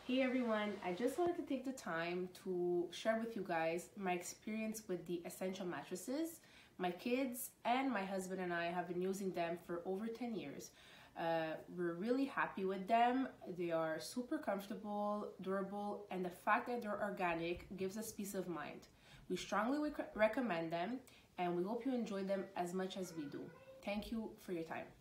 Hey everyone, I just wanted to take the time to share with you guys my experience with the Essentia mattresses. My kids and my husband and I have been using them for over 10 years. We're really happy with them. They are super comfortable, durable, and the fact that they're organic gives us peace of mind. We strongly recommend them, and we hope you enjoy them as much as we do. Thank you for your time.